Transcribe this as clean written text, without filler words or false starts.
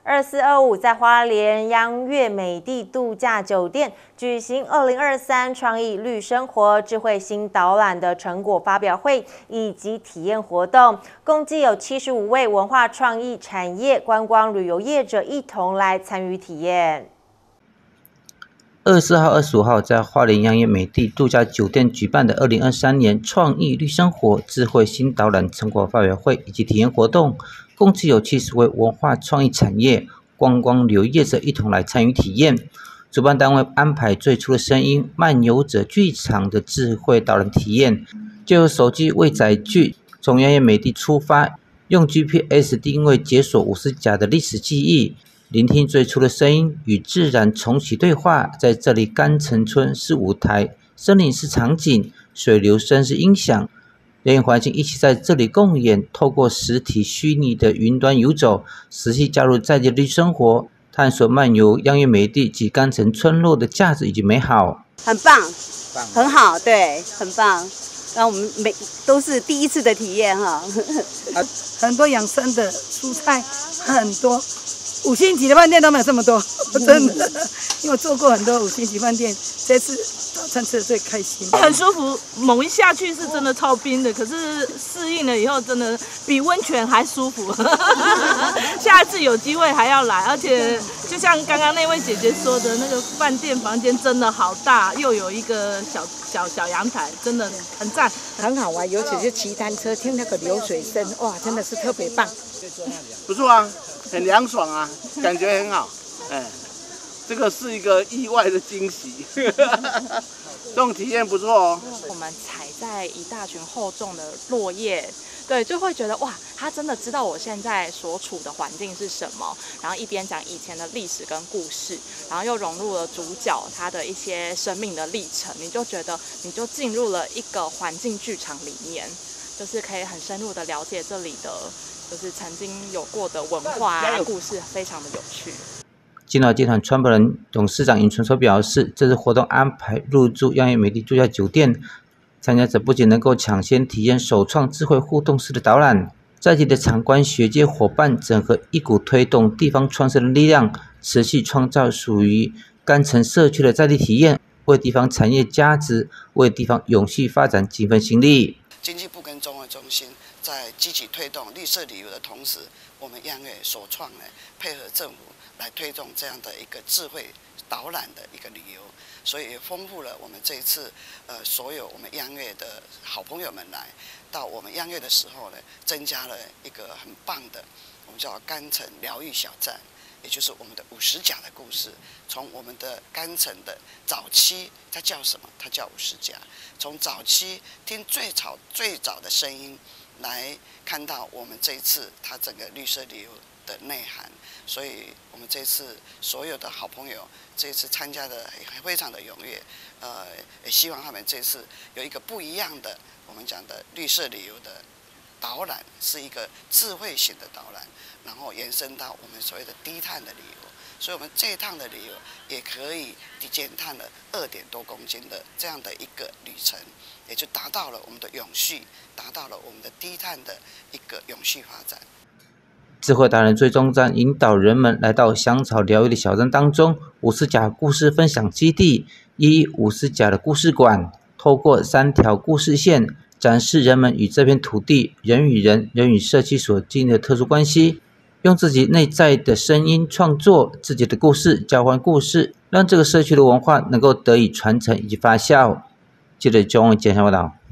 2425在花莲央月美地度假酒店举行2023创意绿生活智慧新导览的成果发表会以及体验活动，共计有75位文化创意产业、观光旅游业者一同来参与体验。 24号、25号在花莲央月美地度假酒店举办的2023年创意绿生活智慧新导览成果发表会以及体验活动，共计有70位文化创意产业、观光旅游业者一同来参与体验。主办单位安排最初的声音漫游者剧场的智慧导览体验，就由手机为载具从央月美地出发，用 GPS 定位解锁50甲的历史记忆，聆听最初的声音，与自然重启对话。在这里，干城村是舞台，森林是场景，水流声是音响，人与环境一起在这里共演。透过实体虚拟的云端游走，实际加入在地绿生活，探索漫游央月美地及干城村落的价值以及美好。 很棒，很好，对，很棒。然后我们都是第一次的体验哈， 很多养生的蔬菜，很多。5星级的饭店都没有这么多，真的。因为我做过很多5星级饭店，这次早餐吃的最开心。 很舒服，猛一下去是真的超冰的，可是适应了以后，真的比温泉还舒服。下次有机会还要来，而且就像刚刚那位姐姐说的，那个饭店房间真的好大，又有一个小阳台，真的很赞， 很好玩。尤其是骑单车，听那个流水声，哇，真的是特别棒。 不错啊。很凉爽啊，感觉很好，这个是一个意外的惊喜，这种体验不错哦。 我们踩在一大群厚重的落叶，对，就会觉得哇，他真的知道我现在所处的环境是什么，然后一边讲以前的历史跟故事，然后又融入了主角他的一些生命的历程，你就觉得你就进入了一个环境剧场里面，就是可以很深入的了解这里的。就是曾经有过的文化故事，非常的有趣。 金岛集团创办人、董事长尹纯所表示，这次活动安排入住央月美地度假酒店，参加者不仅能够抢先体验首创智慧互动式的导览，在地的场馆学界伙伴整合一股推动地方创生的力量，持续创造属于干城社区的在地体验，为地方产业价值、为地方永续发展尽份心力。 经济部跟综合中心在积极推动绿色旅游的同时，我们央月首创呢，配合政府来推动这样的一个智慧导览的一个旅游，所以也丰富了我们这一次所有我们央月的好朋友们来到我们央月的时候呢，增加了一个很棒的我们叫干城疗愈小站。也就是我们的50甲的故事，从我们的干城的早期，它叫什么？它叫50甲。从早期听最早的声音，来看到我们这一次它整个绿色旅游的内涵。所以我们这次所有的好朋友，这次参加的非常的踊跃，也希望他们这次有一个不一样的，我们讲的绿色旅游的导览，是一个智慧型的导览，然后延伸到我们所谓的低碳的旅游，所以我们这一趟的旅游也可以减碳了2点多公斤的这样的一个旅程，也就达到了我们的永续，达到了我们的低碳的一个永续发展。 智慧达人最终站引导人们来到香草疗愈的小镇当中，50甲故事分享基地，50甲的故事馆，透过3条故事线，展示人们与这片土地、人与人、人与社区所经历的特殊关系，用自己内在的声音创作自己的故事，交换故事，让这个社区的文化能够得以传承以及发酵。记者钟文简报道。